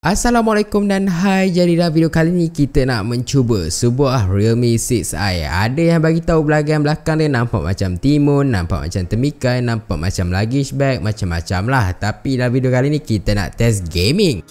Assalamualaikum dan hai. Jadi dalam video kali ni kita nak mencuba sebuah Realme 6i. Ada yang bagi tahu bahagian belakang dia nampak macam timun, nampak macam temikai, nampak macam luggage bag, macam-macam lah. Tapi dalam video kali ni kita nak test gaming.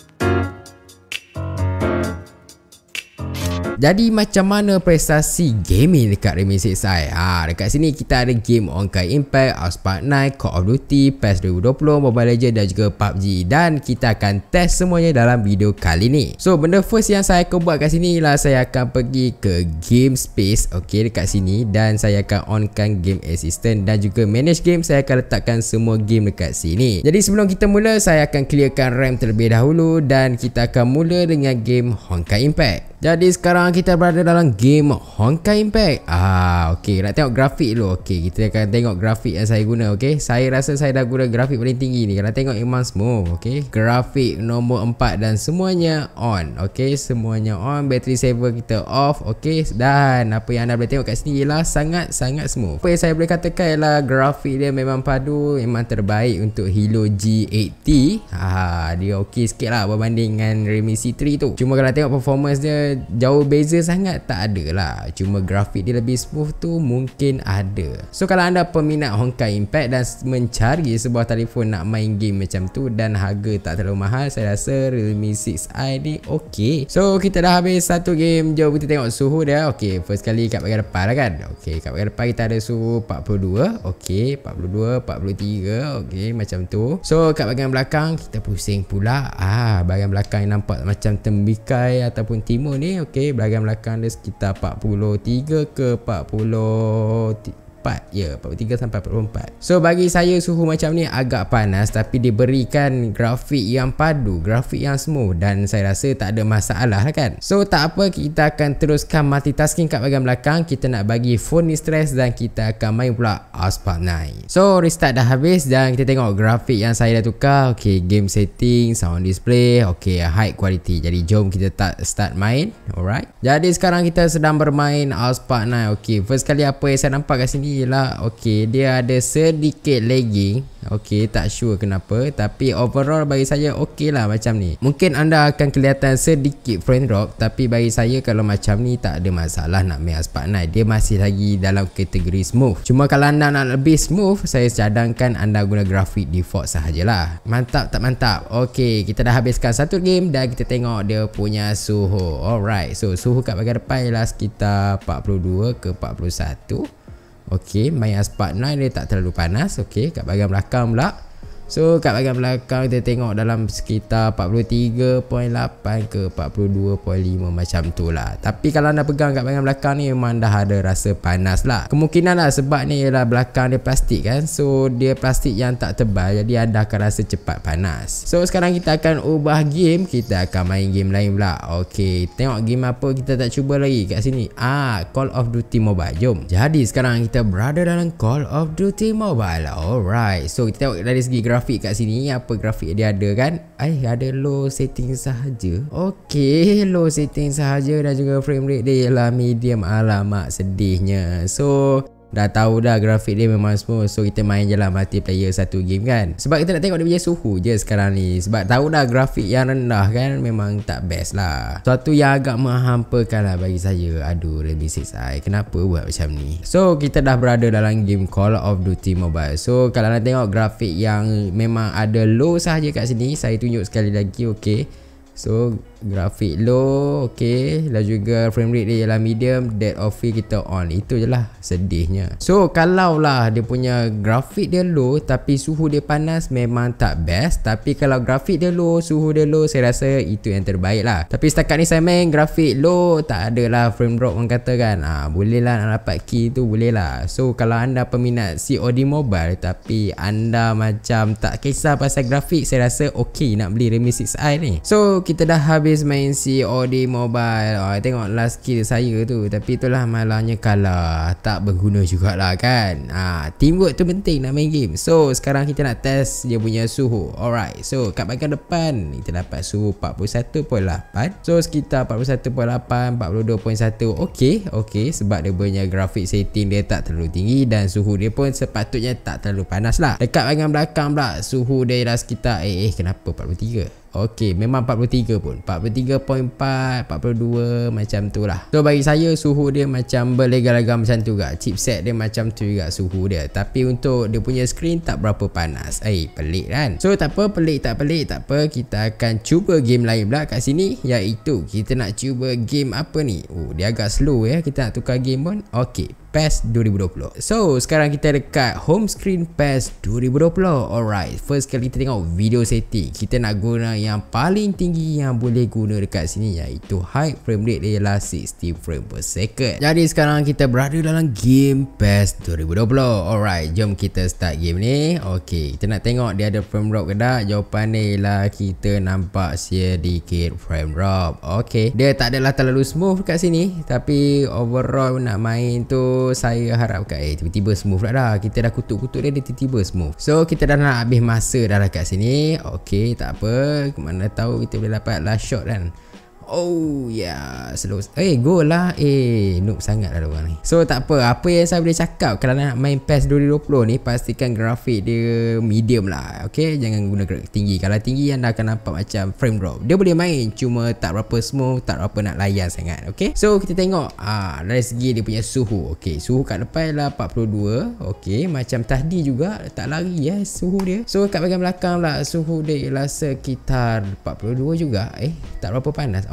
Jadi macam mana prestasi gaming dekat Realme 6i? Dekat sini kita ada game Honkai Impact, Asphalt 9, Call of Duty, PES 2020, Mobile Legends dan juga PUBG. Dan kita akan test semuanya dalam video kali ni. So benda first yang saya akan buat kat sini ialah saya akan pergi ke Game Space, okay, dekat sini. Dan saya akan onkan Game Assistant dan juga Manage Game. Saya akan letakkan semua game dekat sini. Jadi sebelum kita mula, saya akan clearkan RAM terlebih dahulu. Dan kita akan mula dengan game Honkai Impact. Jadi sekarang kita berada dalam game Honkai Impact. Okey, nak tengok grafik dulu. Okey, kita akan tengok grafik yang saya guna. Okey, saya rasa saya dah guna grafik paling tinggi ni. Kalau tengok memang smooth. Okey, grafik nombor 4 dan semuanya on. Okey, semuanya on. Battery saver kita off. Okey, dan apa yang anda boleh tengok kat sini ialah sangat-sangat smooth. Apa yang saya boleh katakan ialah grafik dia memang padu, memang terbaik untuk Hilo G80. Dia okey sikit lah berbanding dengan Realme C3 tu. Cuma kalau tengok performance dia jauh beza sangat tak ada lah. Cuma grafik dia lebih smooth tu mungkin ada. So kalau anda peminat Honkai Impact dan mencari sebuah telefon nak main game macam tu dan harga tak terlalu mahal, saya rasa Realme 6i ni okey. So kita dah habis satu game. Jom kita tengok suhu dia. Okey, first kali kat bahagian depan lah kan. Okey, kat bahagian depan kita ada suhu 42. Okey, 42, 43. Okey, macam tu. So kat bahagian belakang kita pusing pula. Bahagian belakang yang nampak macam temikai ataupun timun ni. Okey, bahagian belakang dia sekitar 43 ke 44. Ya, 43 sampai 44. So bagi saya suhu macam ni agak panas, tapi diberikan grafik yang padu, grafik yang smooth, dan saya rasa tak ada masalah kan. So tak apa, kita akan teruskan multitasking kat bahagian belakang. Kita nak bagi phone ni stress dan kita akan main pula Asphalt 9. So restart dah habis dan kita tengok grafik yang saya dah tukar. Okey, game setting, sound display, okey, high quality. Jadi jom kita start main. Alright. Jadi sekarang kita sedang bermain Asphalt 9. Okey, first kali apa yang saya nampak kat sini ialah okey, dia ada sedikit lagging. Okey, tak sure kenapa, tapi overall bagi saya okey lah macam ni. Mungkin anda akan kelihatan sedikit frame drop, tapi bagi saya kalau macam ni tak ada masalah nak main Asphalt 9. Dia masih lagi dalam kategori smooth. Cuma kalau anda nak lebih smooth, saya cadangkan anda guna grafik default sahajalah. Mantap tak mantap? Okey, kita dah habiskan satu game dan kita tengok dia punya suhu. Alright, so suhu kat bahagian depan ialah sekitar 42 ke 41. Okey, main Asphalt 9 dia tak terlalu panas. Okey, kat bahagian belakang pula. So kat bahagian belakang kita tengok dalam sekitar 43.8 ke 42.5 macam tu lah. Tapi kalau anda pegang kat bahagian belakang ni memang dah ada rasa panas lah. Kemungkinan lah sebab ni ialah belakang dia plastik kan. So dia plastik yang tak tebal, jadi anda akan rasa cepat panas. So sekarang kita akan ubah game. Kita akan main game lain pula. Okey, tengok game apa kita tak cuba lagi kat sini. Call of Duty Mobile. Jom. Jadi sekarang kita berada dalam Call of Duty Mobile. Alright, so kita tengok dari segi grafik kat sini. Apa grafik dia ada kan? Ada low setting sahaja. Okey, low setting sahaja dan juga frame rate dia ialah medium. Alamak, sedihnya. So dah tahu dah grafik dia memang smooth. So kita main je lah multiplayer satu game kan. Sebab kita nak tengok dia punya suhu je sekarang ni. Sebab tahu dah grafik yang rendah kan memang tak best lah. Suatu yang agak menghampakan lah bagi saya. Aduh, Realme 6i kenapa buat macam ni. So kita dah berada dalam game Call of Duty Mobile. So kalau nak tengok grafik yang memang ada low sahaja kat sini, saya tunjuk sekali lagi. Okey, so grafik low, okey, dan juga frame rate dia ialah medium, depth of field kita on. Itu je lah sedihnya. So kalau lah dia punya grafik dia low tapi suhu dia panas, memang tak best. Tapi kalau grafik dia low, suhu dia low, saya rasa itu yang terbaik lah. Tapi setakat ni saya main grafik low, tak ada lah frame drop orang kata kan. Boleh lah nak dapat key tu, boleh lah. So kalau anda peminat COD Mobile tapi anda macam tak kisah pasal grafik, saya rasa okey nak beli Realme 6i ni. So kita dah habis main COD Mobile. Tengok last kill saya tu, tapi itulah malahnya kalah. Tak berguna jugalah kan. Teamwork tu penting nak main game. So sekarang kita nak test dia punya suhu. Alright, so kat bahagian depan kita dapat suhu 41.8. So sekitar 41.8, 42.1. Okey, sebab dia punya grafik setting dia tak terlalu tinggi dan suhu dia pun sepatutnya tak terlalu panas lah. Dekat bahagian belakang pula suhu dia dah sekitar kenapa 43? Okey, memang 43 pun. 43.4, 42 macam tu lah. So bagi saya suhu dia macam berlega-lega macam tu juga. Chipset dia macam tu juga suhu dia. Tapi untuk dia punya screen tak berapa panas. Pelik kan? So tak apa, pelik tak apa. Kita akan cuba game lain pula kat sini, iaitu kita nak cuba game apa ni? Dia agak slow ya. Kita nak tukar game pun. Okey, PES 2020. So sekarang kita dekat home screen PES 2020. Alright, first kali kita tengok video setting. Kita nak guna yang paling tinggi yang boleh guna dekat sini, iaitu high frame rate dia ialah 60 frame per second. Jadi sekarang kita berada dalam game PES 2020. Alright, jom kita start game ni. Okay, kita nak tengok dia ada frame drop ke tak. Jawapan ni ialah kita nampak sedikit frame drop. Okay, dia tak adalah terlalu smooth kat sini, tapi overall nak main tu saya harapkan tiba-tiba smooth dah. Kita dah kutuk-kutuk dia tiba-tiba smooth. So kita dah nak habis masa dah dekat sini. Okay, tak apa, mana tahu kita boleh dapat last shot kan. Oh yeah, slow. Go lah. Noob sangat lah orang ni. So tak apa, apa yang saya boleh cakap, kalau nak main PES 2020 ni, pastikan grafik dia medium lah. Okay, jangan guna grafik tinggi. Kalau tinggi anda akan nampak macam frame drop. Dia boleh main, cuma tak berapa smooth, tak berapa nak layan sangat. Okay, so kita tengok dari segi dia punya suhu. Okay, suhu kat depan lah 42. Okay, macam tadi juga tak lari suhu dia. So kat bahagian belakang lah suhu dia ialah sekitar 42 juga. Tak berapa panas.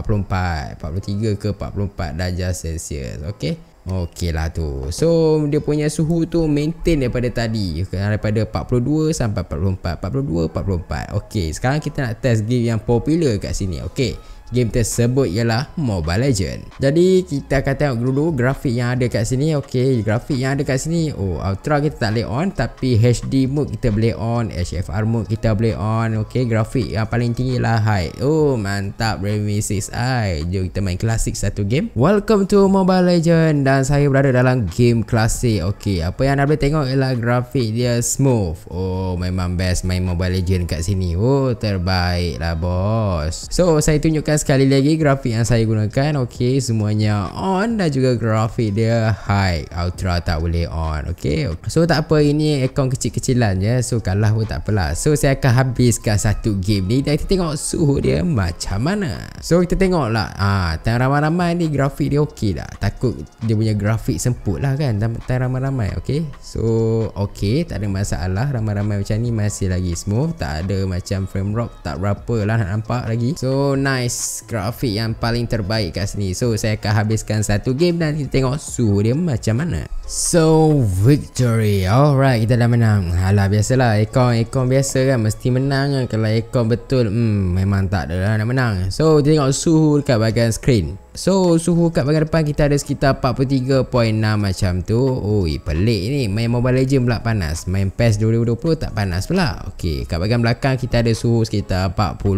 44, 43 ke 44 darjah Celsius. Okay, okey lah tu. So dia punya suhu tu maintain daripada tadi, daripada 42 sampai 44, 42, 44. Okey, sekarang kita nak test game yang popular kat sini. Okey, game tersebut ialah Mobile Legend. Jadi kita akan tengok dulu grafik yang ada kat sini. Okey, grafik yang ada kat sini, Ultra kita tak boleh on, tapi HD mode kita boleh on, HFR mode kita boleh on. Okey, grafik yang paling tinggi lah high. Mantap Remy 6i. Jom kita main klasik satu game. Welcome to Mobile Legend, dan saya berada dalam game klasik. Okey, apa yang anda boleh tengok ialah grafik dia smooth. Memang best main Mobile Legend kat sini. Terbaik lah bos. So saya tunjukkan sekali lagi grafik yang saya gunakan. Okey, semuanya on, dan juga grafik dia high. Ultra tak boleh on. Okey, so tak apa, ini akaun kecil-kecilan je. So kalah pun tak apalah. So saya akan habiskan satu game ni dan kita tengok suhu dia macam mana. So kita tengok lah, time ramai-ramai ni grafik dia okey dah. Takut dia punya grafik semput lah kan time ramai-ramai. Okey, so okey, tak ada masalah. Ramai-ramai macam ni masih lagi smooth, tak ada macam frame drop, tak berapa lah nak nampak lagi. So nice, grafik yang paling terbaik kat sini. So saya akan habiskan satu game dan kita tengok suhu dia macam mana. So victory. Alright, kita dah menang. Alah, biasalah akaun biasa kan mesti menang kan. Kalau akaun betul memang tak ada lah nak menang. So kita tengok suhu dekat bahagian screen. So suhu kat bahagian depan kita ada sekitar 43.6 macam tu. Pelik ni, main Mobile Legend pula panas, main PES 2020 tak panas pula. Okey, kat bahagian belakang kita ada suhu sekitar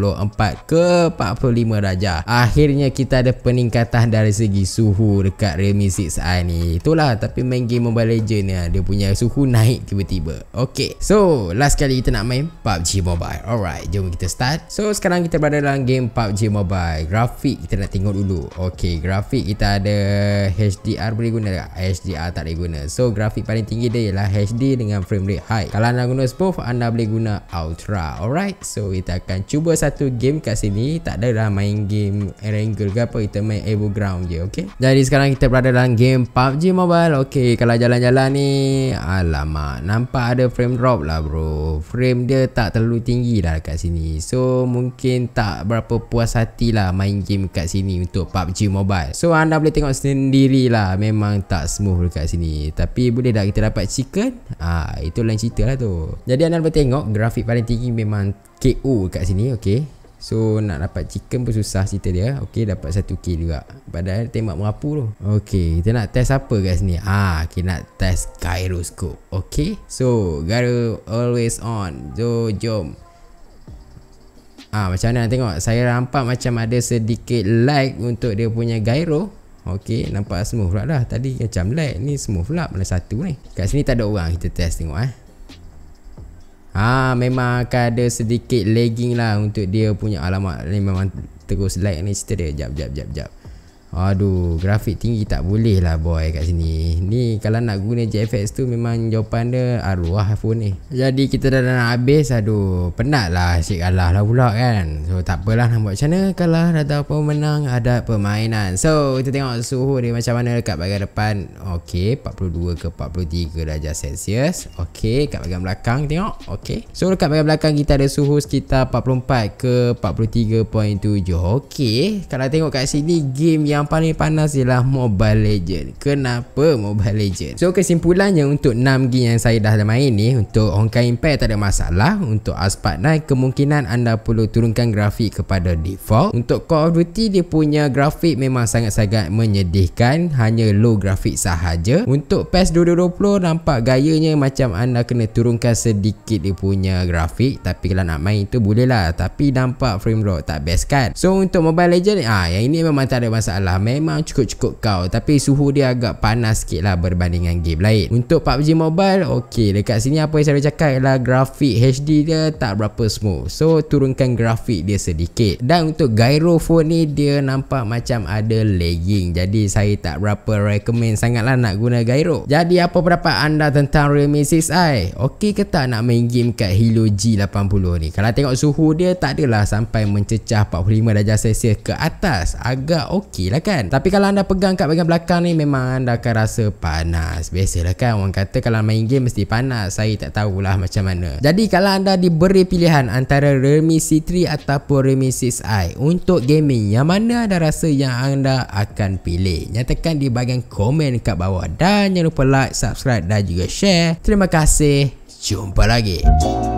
44 ke 45 darjah. Akhirnya kita ada peningkatan dari segi suhu dekat Realme 6i ni. Itulah, tapi main game Mobile Legend ni dia punya suhu naik tiba-tiba. Okey, so last kali kita nak main PUBG Mobile. Alright, jom kita start. So sekarang kita berada dalam game PUBG Mobile. Grafik kita nak tengok dulu. Okey, grafik kita ada HDR boleh guna tak? HDR tak boleh guna. So grafik paling tinggi dia ialah HD dengan frame rate high. Kalau anda guna smooth, anda boleh guna Ultra. Alright, so kita akan cuba satu game kat sini. Tak ada dah main game Erangel ke apa, kita main Evo Ground je. Okey, jadi sekarang kita berada dalam game PUBG Mobile. Okey, kalau jalan-jalan ni, alamak, nampak ada frame drop lah bro. Frame dia tak terlalu tinggi lah kat sini. So mungkin tak berapa puas hati lah main game kat sini untuk PUBG Mobile. So anda boleh tengok sendiri lah, memang tak smooth dekat sini. Tapi boleh tak kita dapat chicken? Itu lain cerita lah tu. Jadi anda boleh tengok grafik paling tinggi memang KO kat sini. Okey, so nak dapat chicken pun susah cerita dia. Okey, dapat 1k juga, padahal tembak merapu tu. Okey, kita nak test apa kat sini? Kita nak test gyroscope. Okey, so gyro always on. So jom. Macam mana tengok, saya nampak macam ada sedikit lag untuk dia punya gyro. Okey, nampak smooth pula dah. Tadi macam lag, ni smooth pula. Mana satu ni? Kat sini tak ada orang, kita test tengok memang akan ada sedikit lagging lah untuk dia punya. Alamak, ni memang terus lag ni cerita dia. Jap. Aduh, grafik tinggi tak boleh lah boy kat sini. Ni kalau nak guna GFX tu memang jawapan dia arwah phone ni. Jadi kita dah nak habis. Aduh, penat lah asyik kalah lah pula kan. So tak apalah, nak buat macam mana, kalah atau apa menang, ada permainan. So kita tengok suhu dia macam mana dekat bahagian depan. Okey, 42 ke 43 darjah Celsius. Okey, kat bahagian belakang tengok. Okey, so dekat bahagian belakang kita ada suhu sekitar 44 ke 43.7. Okey, kalau tengok kat sini game yang paling panas ialah Mobile Legend. Kenapa Mobile Legend? So kesimpulannya untuk 6 game yang saya dah main ni, untuk Honkai Impact tak ada masalah. Untuk Asphalt 9 kemungkinan anda perlu turunkan grafik kepada default. Untuk Call of Duty dia punya grafik memang sangat-sangat menyedihkan, hanya low grafik sahaja. Untuk PES 2020 nampak gayanya macam anda kena turunkan sedikit dia punya grafik, tapi kalau nak main tu boleh lah, tapi nampak frame rate tak best kan. So untuk Mobile Legend yang ini memang tak ada masalah, memang cukup-cukup kau, tapi suhu dia agak panas sikit lah berbandingan game lain. Untuk PUBG Mobile, okey, dekat sini apa yang saya cakap ialah grafik HD dia tak berapa smooth, so turunkan grafik dia sedikit. Dan untuk gyro phone ni dia nampak macam ada lagging, jadi saya tak berapa recommend sangatlah nak guna gyro. Jadi apa pendapat anda tentang Realme 6i? Okey ke tak nak main game kat Helio G80 ni? Kalau tengok suhu dia tak adalah sampai mencecah 45 darjah Celsius ke atas, agak okey lah kan. Tapi kalau anda pegang kat bahagian belakang ni memang anda akan rasa panas. Biasalah kan, orang kata kalau main game mesti panas. Saya tak tahulah macam mana. Jadi kalau anda diberi pilihan antara Realme C3 ataupun Realme 6i untuk gaming, yang mana anda rasa yang anda akan pilih? Nyatakan di bahagian komen kat bawah, dan jangan lupa like, subscribe dan juga share. Terima kasih, jumpa lagi.